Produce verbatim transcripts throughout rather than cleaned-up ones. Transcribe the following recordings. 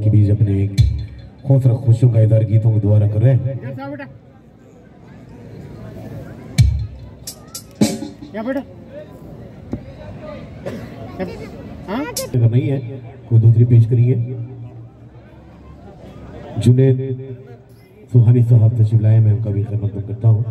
के बीच अपने खूबसूरत खुशियों का इज़हार गीतों को दोबारा कर रहे हैं। अगर नहीं है कोई दूसरी पेश करिए। जुनेद सुहानी साहब तशरीफ लाए, मैं उनका भी खिदमत करता हूँ।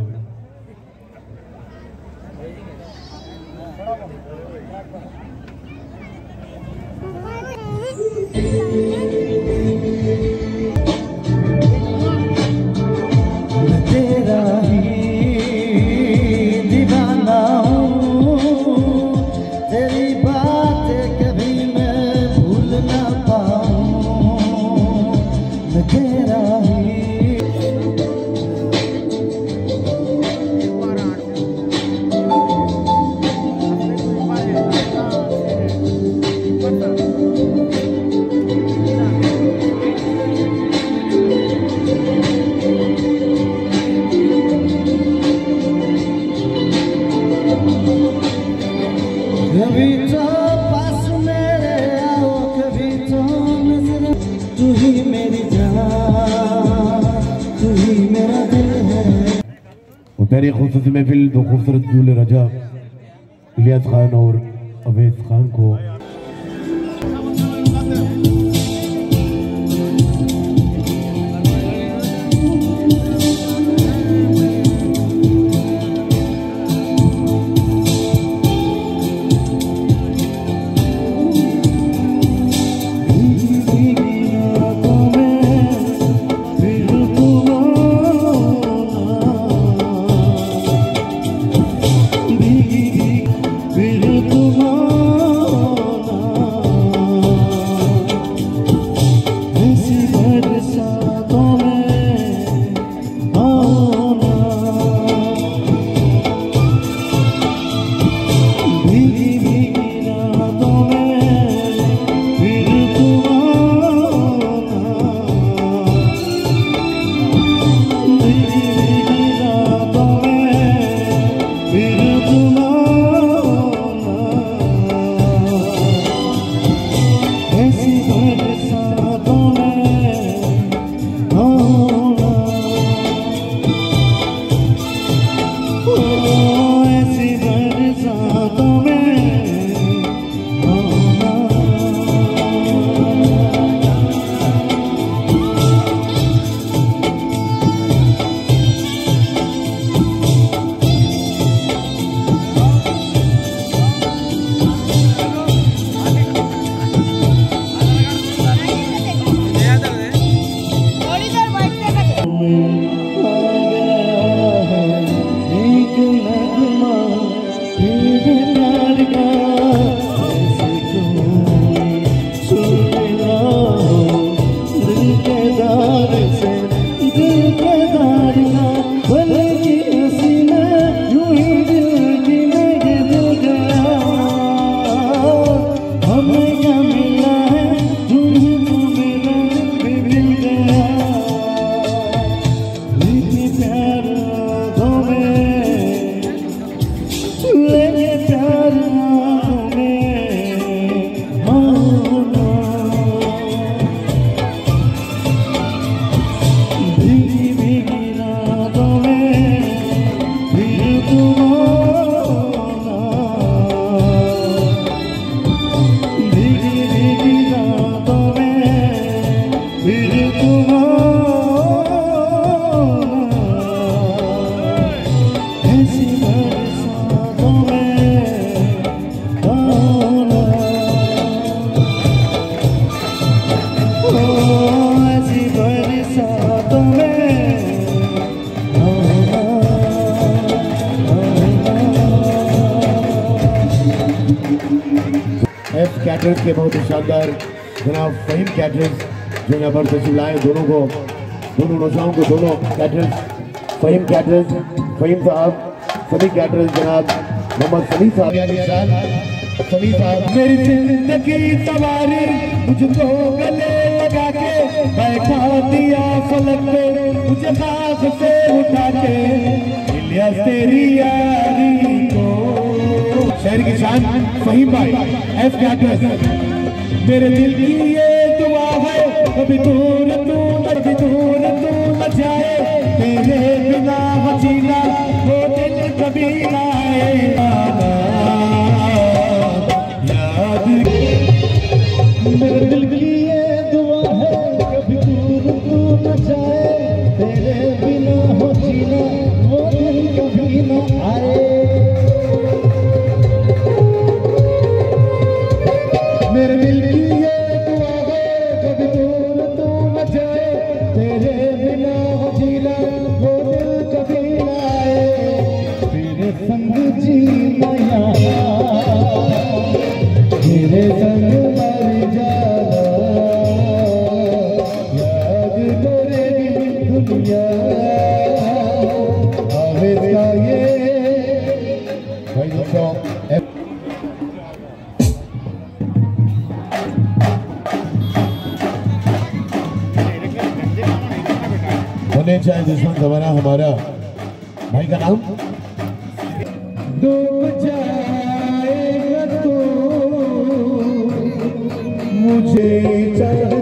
मेरी खूबसूरती महफिल दो खूबसूरत दूल्हे रजा इलियास खान और अवैस खान को कैटरर्स के बहुत ही शानदार जनाब फहीम कैटरर्स जो यहाँ पर तशरीफ लाए, दोनों को दोनों नौजवानों को दोनों कैटरर्स फहीम कैटरर्स फहीम साहब सभी कैटरर्स जनाब मोहम्मद सली साहब सली साहब। मेरी जिंदगी सवारी मुझको गले लगा के बैठा दिया फलक पे, मुझे खाक से उठा के इलियास तेरी यारी को। शहर की शान फहीम भाई एफ कैटरर्स, मेरे दिल की ये दुआ है कभी दूर तू कभी दूर तू न जाए, तेरे बिना हसीना वो दिल कभी ना आए। याद मेरे दिल की ये दुआ है, कभी दूर तू न जाए, तेरे बिना हसीना वो दिल कभी ना आए। मेरे दिल की ये दुआ है, कभी दूर तू न जाए, तेरे बिना जीना वो दिल कभी ना आए। तेरे संग जीना यहाँ, तेरे संग मर जाना, याद करेगी दुनिया आवेगा ये। भाई दोस्तों होने चाहे दुश्मन जमाना हमारा भाई का नाम डूब जाएगा तो मुझे